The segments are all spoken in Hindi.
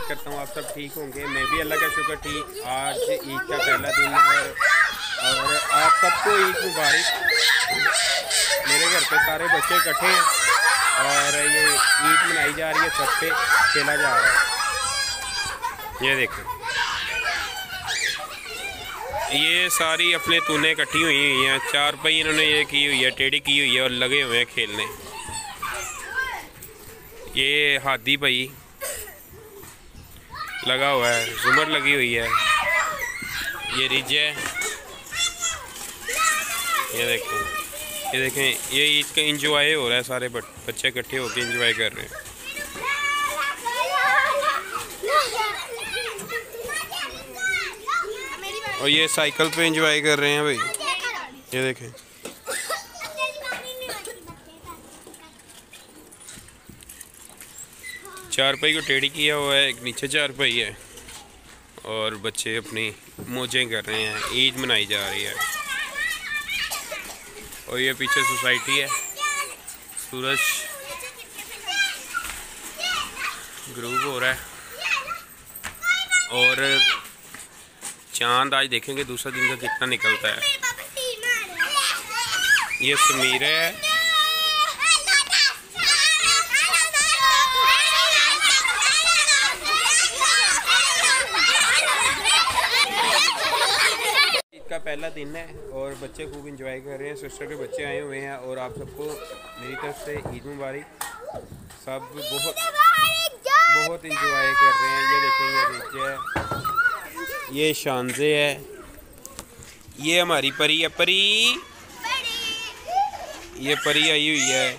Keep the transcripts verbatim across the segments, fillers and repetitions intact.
करता हूँ आप सब ठीक होंगे। मैं भी अल्लाह का शुक्र ठीक। आज ईद का पहला दिन है और, और आप सबको ईद मुबारक। मेरे घर पे सारे बच्चे इकट्ठे हैं और ये ईद मनाई जा रही है, छत पे खेला जा रहा है। ये देखें, ये सारी अपने तूने इकट्ठी हुई हुई हैं। चार पाई इन्होंने ये की हुई है, टेढ़ी की हुई है और लगे हुए हैं खेलने। ये हाथी भाई लगा हुआ है, जुमर लगी हुई है, ये रिज है। ये देखें, ये देखें, ये ईद का इंजॉय हो रहा है। सारे बच्चे इकट्ठे होकर इंजॉय कर रहे हैं। और ये साइकिल पे एंजॉय कर रहे हैं भाई। ये देखें, चारपाई को टेढ़ी किया हुआ है, एक नीचे चारपाई है और बच्चे अपनी मौजें कर रहे हैं। ईद मनाई जा रही है और ये पीछे सोसाइटी है। सूरज ग्रूब हो रहा है और चांद आज देखेंगे दूसरा दिन का कितना निकलता है। ये समीर है, ईद का पहला दिन है और बच्चे खूब इंजॉय कर रहे हैं। सिस्टर के बच्चे आए हुए हैं और आप सबको मेरी तरफ से ईद मुबारक। सब बहुत बहुत इंजॉय कर रहे हैं। ये देखें, ये देखिए, ये शानजे है, ये हमारी परी है, परी ये परी आई हुई है,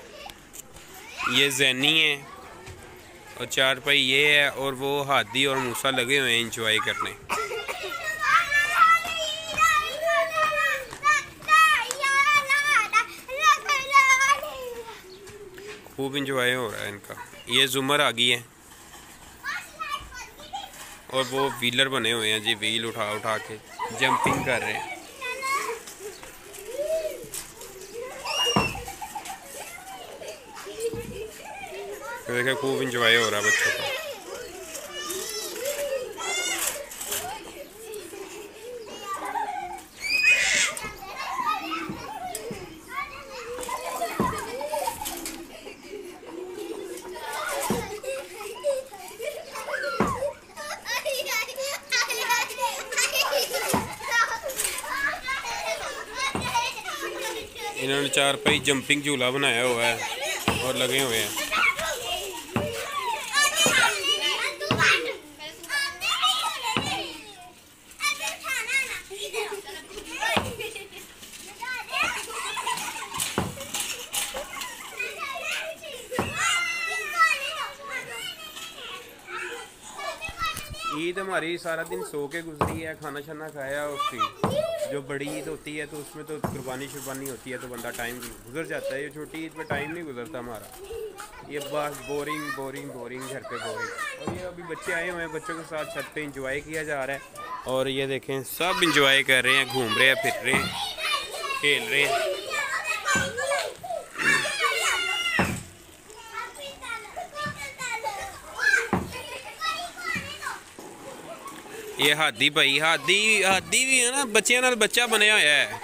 ये जैनी है और चार पाई ये है और वो हादी और मूसा लगे हुए हैं इंजॉय करने। खूब इंजॉय हो रहा है इनका। ये जुमर आ गई है और वो व्हीलर बने हुए हैं जी, व्हील उठा उठा के जंपिंग कर रहे हैं। देखिए, खूब इंजॉय हो रहा है बच्चों का। इन्होंने चार पाई जंपिंग झूला बनाया हुआ है और लगे हुए हैं। ईद हमारी सारा दिन सो के गुजरी है, खाना शाना खाया। उसकी जो बड़ी ईद होती है तो उसमें तो कुर्बानी शुरबानी होती है तो बंदा टाइम गुजर जाता है। ये छोटी ईद में टाइम नहीं गुजरता हमारा। ये बस बोरिंग बोरिंग बोरिंग, घर पे बोरिंग। और ये अभी बच्चे आए हुए हैं, बच्चों के साथ छत पे इंजॉय किया जा रहा है। और ये देखें, सब इंजॉय कर रहे हैं, घूम रहे हैं, फिर रहे हैं, खेल रहे हैं। ये हादी भाई, हादी हादी भी है ना, बच्चियां नाल बच्चा बनया होया है।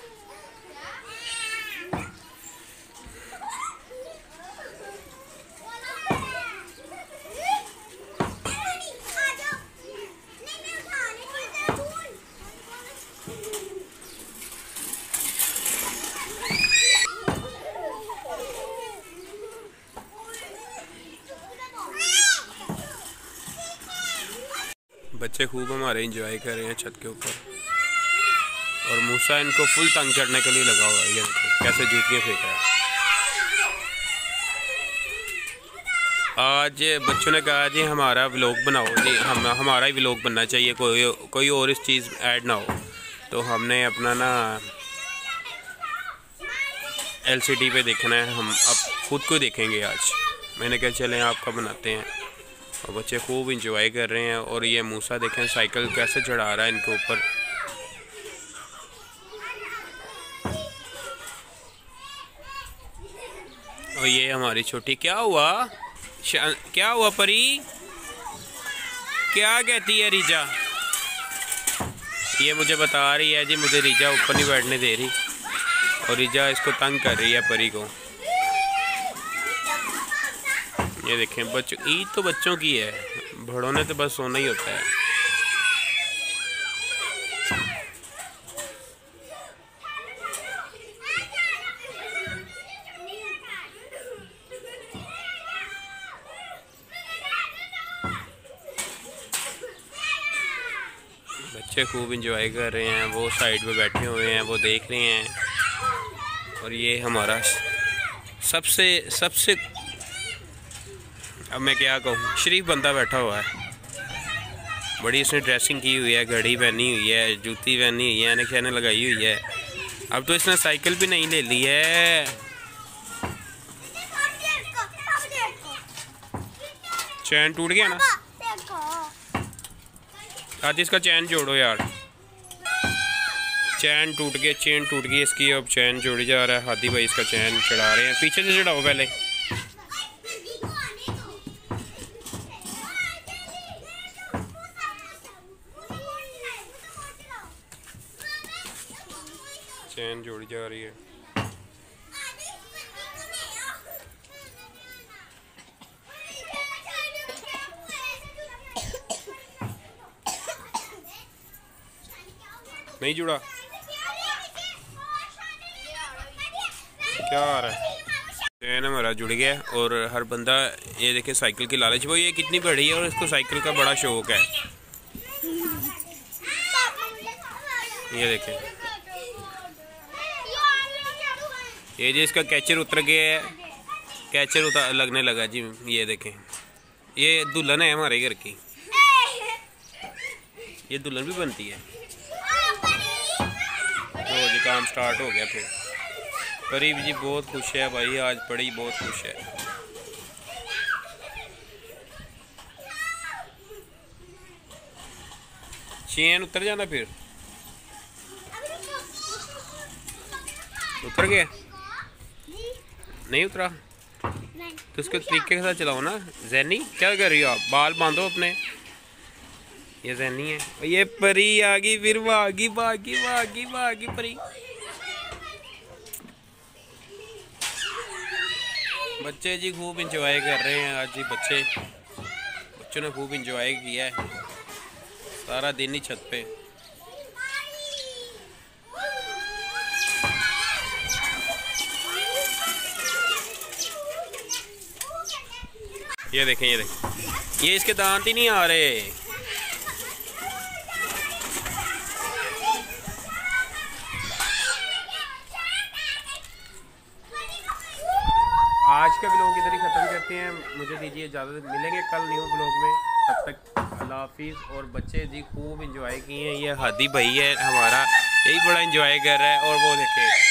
बच्चे खूब हमारे एंजॉय कर रहे हैं छत के ऊपर और मूसा इनको फुल तंग करने के लिए लगा हुआ है। ये देखो कैसे जूतियाँ फेंक रहा है। आज बच्चों ने कहा जी हमारा व्लॉग बनाओ जी, हम हमारा ही व्लॉग बनना चाहिए, कोई कोई और इस चीज़ ऐड ना हो। तो हमने अपना ना एलसीडी पे देखना है, हम अब खुद को देखेंगे आज। मैंने कहा चलें आपका बनाते हैं। और बच्चे खूब इंजॉय कर रहे हैं। और ये मूसा देखें साइकिल कैसे चढ़ा रहा है इनके ऊपर। और ये हमारी छोटी, क्या हुआ क्या हुआ परी, क्या कहती है रिजा? ये मुझे बता रही है जी, मुझे रिजा ऊपर नहीं बैठने दे रही और रिजा इसको तंग कर रही है परी को। ये देखें बच्चों, ईद तो बच्चों की है, बड़ों ने तो बस सोना ही होता है। बच्चे खूब इंजॉय कर रहे हैं, वो साइड पे बैठे हुए हैं, वो देख रहे हैं। और ये हमारा सबसे सबसे अब मैं क्या कहूँ, शरीफ बंदा बैठा हुआ है। बड़ी इसने ड्रेसिंग की हुई है, घड़ी पहनी हुई है, जूती पहनी हुई है, ऐनक शैनक लगाई हुई है। अब तो इसने साइकिल भी नहीं ले ली है। चैन टूट गया ना, आज इसका चैन जोड़ो यार। चैन टूट गया, चेन टूट गई इसकी, अब चैन जोड़ी जा रहा है। हादी भाई इसका चैन चढ़ा रहे हैं, पीछे से चढ़ाओ पहले। चैन जोड़ी जा रही है। नहीं जुड़ा, क्या आ रहा है? चैन हमारा जुड़ गया और हर बंदा, ये देखे साइकिल की लालच, वो ये कितनी बड़ी है और इसको साइकिल का बड़ा शौक है। ये देखें, ये जी इसका कैचर उतर गया है, कैचर उतर लगने लगा जी। ये देखें, ये दुल्हन है हमारे घर की, ये दुल्हन भी बनती है। तो जी काम स्टार्ट हो गया फिर। परी जी बहुत खुश है भाई, आज परी बहुत खुश है। चैन उतर जाना, फिर उतर गया? नहीं उतरा तो उसके तरीके के साथ चलाओ ना। जैनी क्या कर रही हो आप? बाल बांधो अपने। ये जैनी है, ये परी आ गई, फिर वो आ गई, भागी भागी भागी परी। बच्चे जी खूब इंजॉय कर रहे हैं आज जी। बच्चे बच्चों ने खूब इंजॉय किया है, सारा दिन ही छत पे। ये देखें, ये देखें, ये इसके दांत ही नहीं आ रहे। आज का व्लॉग इधर ही ख़त्म करते हैं, मुझे दीजिए इजाज़त। मिलेंगे कल न्यू व्लॉग में, तब तक अल्लाह हाफिज़। और बच्चे जी खूब इंजॉय किए हैं। ये हादी भाई है हमारा, यही बड़ा इंजॉय कर रहा है। और वो देखे